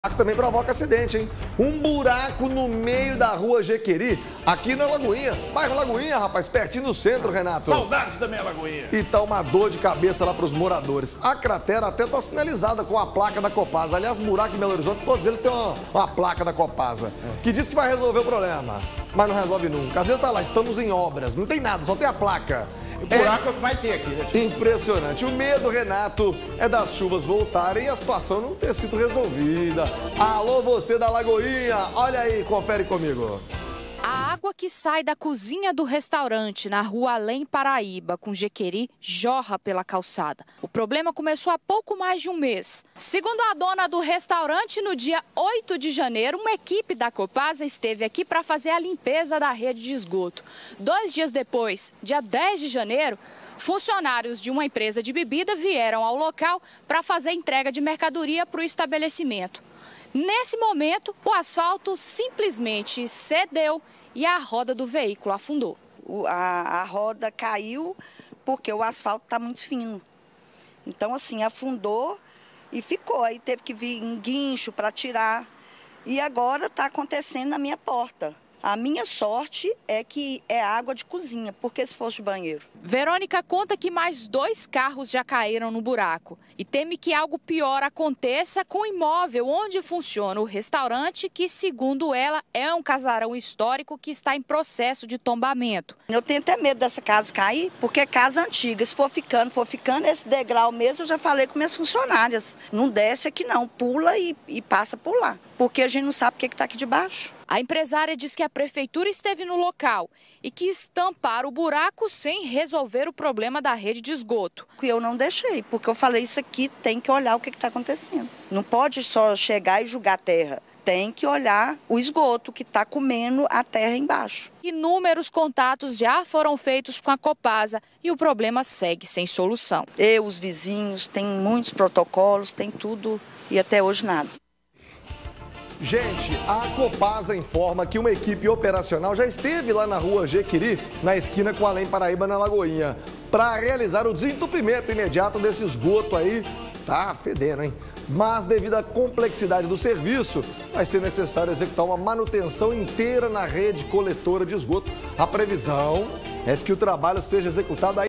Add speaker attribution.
Speaker 1: Também provoca acidente, hein? Um buraco no meio da rua Jequeri, aqui na Lagoinha. Bairro Lagoinha, rapaz, pertinho do centro, Renato.
Speaker 2: Saudades também, a Lagoinha.
Speaker 1: E tá uma dor de cabeça lá pros moradores. A cratera até tá sinalizada com a placa da Copasa. Aliás, buraco em Belo Horizonte, todos eles têm uma placa da Copasa, que diz que vai resolver o problema, mas não resolve nunca. Às vezes tá lá, estamos em obras, não tem nada, só tem a placa.
Speaker 2: O buraco é o que vai ter aqui, né?
Speaker 1: Impressionante. O medo, Renato, é das chuvas voltarem e a situação não ter sido resolvida. Alô, você da Lagoinha, olha aí, confere comigo.
Speaker 3: A água que sai da cozinha do restaurante na rua Além Paraíba, com Jequeri, jorra pela calçada. O problema começou há pouco mais de um mês. Segundo a dona do restaurante, no dia 8 de janeiro, uma equipe da Copasa esteve aqui para fazer a limpeza da rede de esgoto. 2 dias depois, dia 10 de janeiro, funcionários de uma empresa de bebida vieram ao local para fazer a entrega de mercadoria para o estabelecimento. Nesse momento, o asfalto simplesmente cedeu e a roda do veículo afundou.
Speaker 4: A roda caiu porque o asfalto está muito fino. Então, assim, afundou e ficou. Aí teve que vir um guincho para tirar. E agora está acontecendo na minha porta. A minha sorte é que é água de cozinha, porque se fosse banheiro.
Speaker 3: Verônica conta que mais 2 carros já caíram no buraco e teme que algo pior aconteça com o imóvel onde funciona o restaurante, que, segundo ela, é um casarão histórico que está em processo de tombamento.
Speaker 4: Eu tenho até medo dessa casa cair, porque é casa antiga. Se for ficando esse degrau mesmo, eu já falei com minhas funcionárias. Não desce aqui não, pula e passa por lá, porque a gente não sabe o que está aqui debaixo.
Speaker 3: A empresária diz que a prefeitura esteve no local e quis tampar o buraco sem resolver o problema da rede de esgoto.
Speaker 4: Eu não deixei, porque eu falei, isso aqui tem que olhar o que está acontecendo. Não pode só chegar e jogar terra. Tem que olhar o esgoto que está comendo a terra embaixo.
Speaker 3: Inúmeros contatos já foram feitos com a Copasa e o problema segue sem solução.
Speaker 4: Os vizinhos, tem muitos protocolos, tem tudo e até hoje nada.
Speaker 1: Gente, a Copasa informa que uma equipe operacional já esteve lá na rua Jequeri, na esquina com Além Paraíba, na Lagoinha, para realizar o desentupimento imediato desse esgoto aí. Tá fedendo, hein? Mas devido à complexidade do serviço, vai ser necessário executar uma manutenção inteira na rede coletora de esgoto. A previsão é de que o trabalho seja executado aí